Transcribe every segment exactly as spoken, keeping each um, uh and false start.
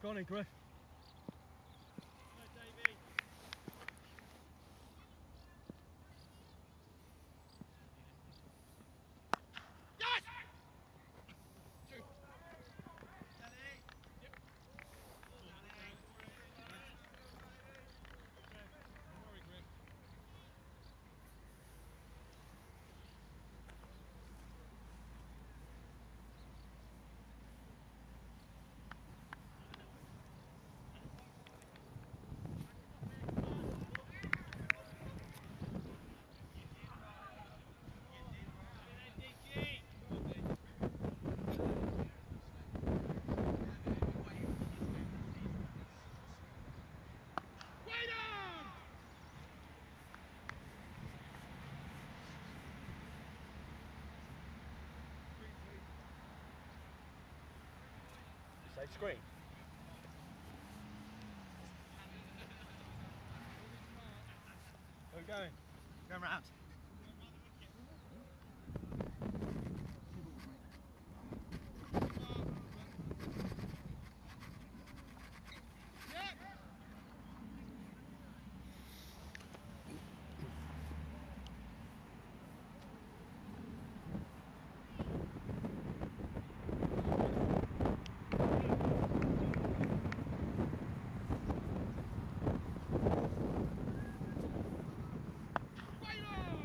Go on in, Griff. Say screen. Where are we going? Going round. Wait on!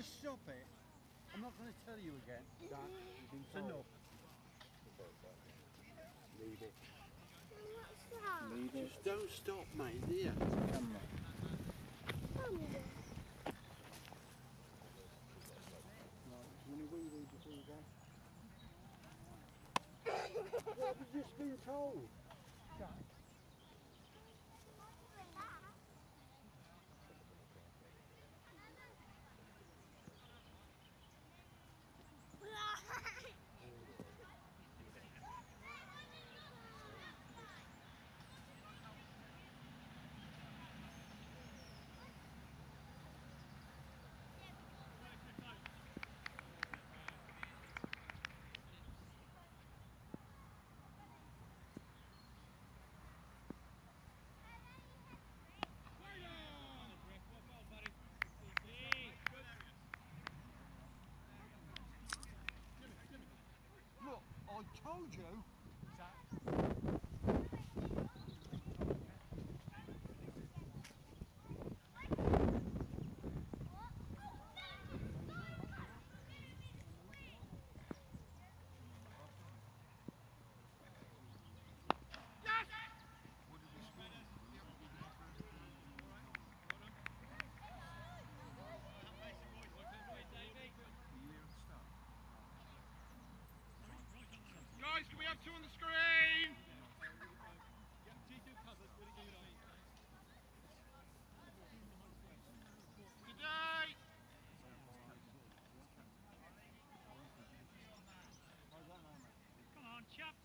stop it. I'm not going to tell you again. Dad, you've been It's told. enough. Leave it. What's that? Leave it. Just don't stop, mate. Here. Camera. Thunder. Right, do you want to reread before you go? What have you just been told? Dad. Look, I told you. Guys, can we have two on the screen? Today! Come on, chaps.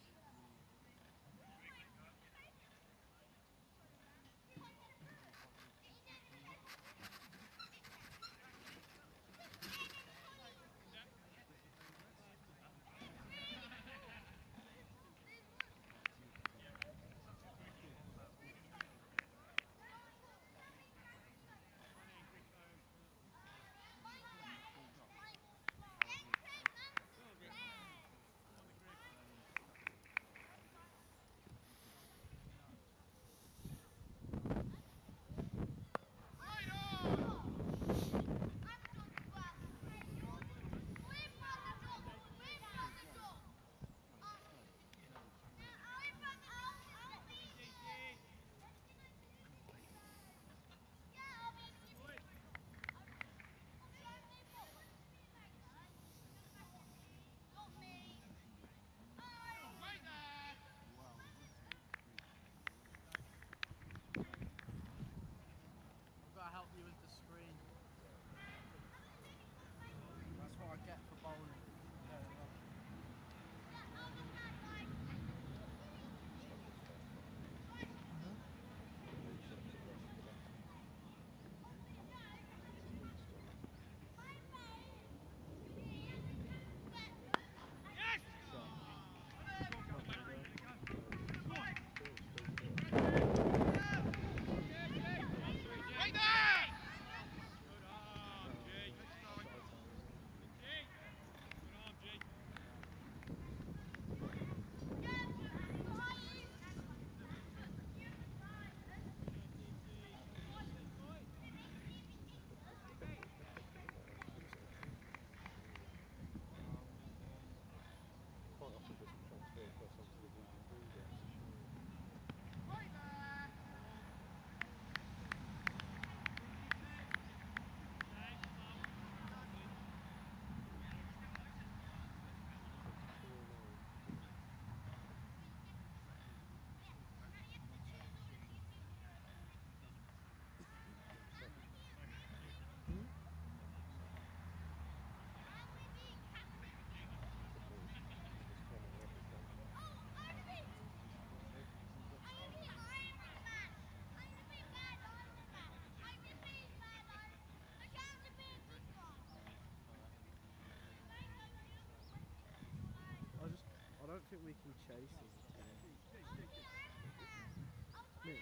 I've got to help you with the screen. That's what I get for bowling. I just, I don't think we can chase as a team. Me?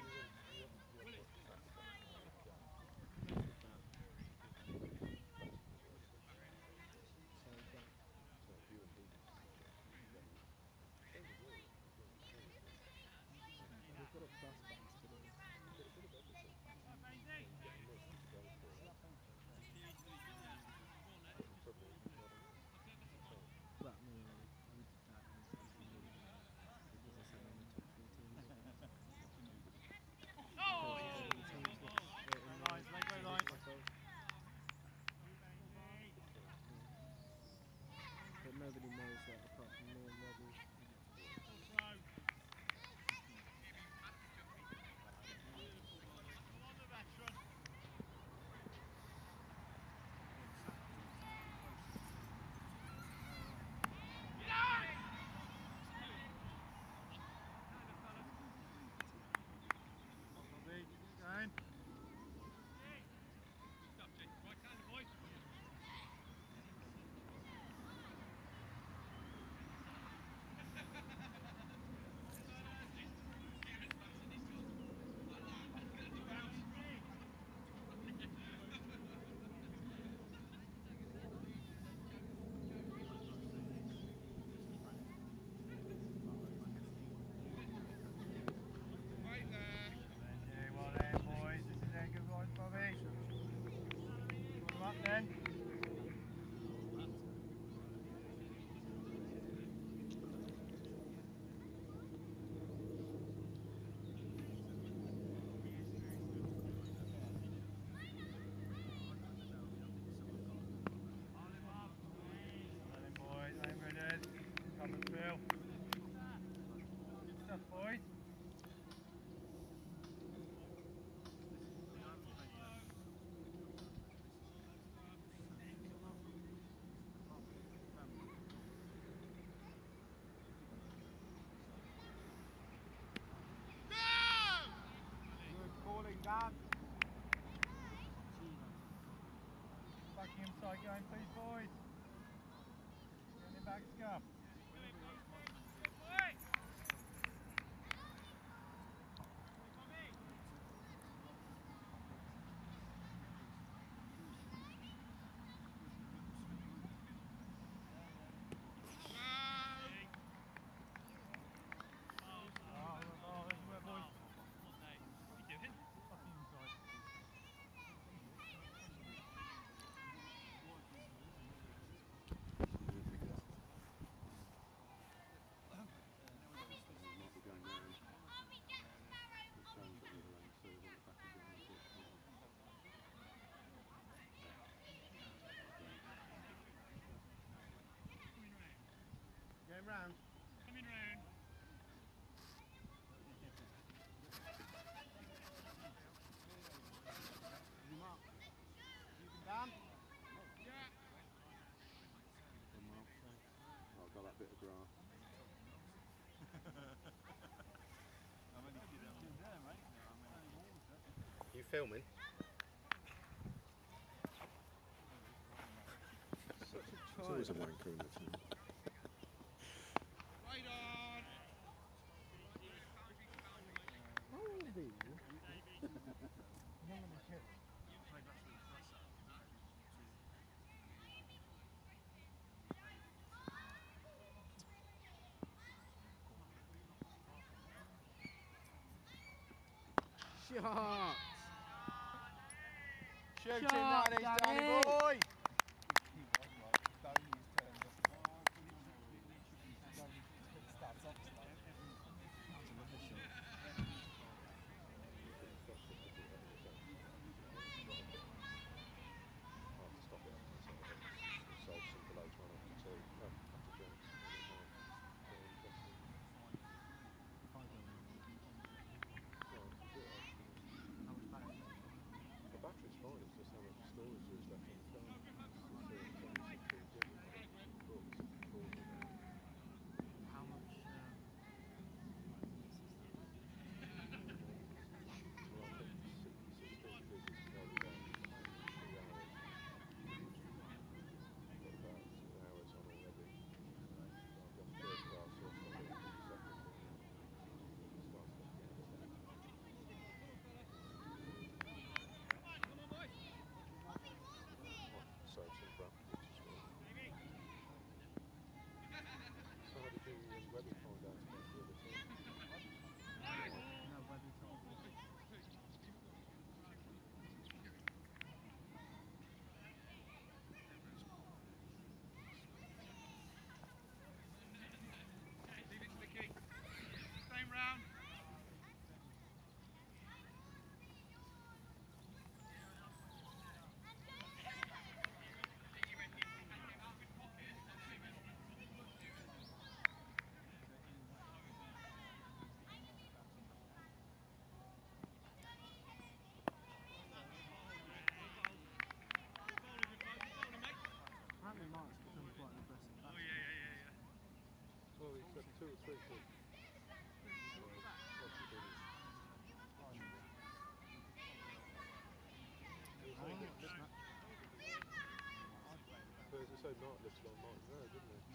We've got a plus backs today. Outside going, please, boys. Getting it back, scuff. Going round. Coming round. You mark. You can down. Yeah. Oh, I've got that bit of grass. You filming? Such a It's always a wanker in the team. Right on. How old are you? Shot! Shoot him, Shot, that is, Danny. Danny boy. The battery's fine, it's just how much storage there is left on the car. How much? Uh, Round. apparently Mark's become quite an aggressive Oh batsman. yeah, yeah, yeah, yeah. Well, he's got two or three things. But as I say, Mark lives along Martin's Road, didn't he?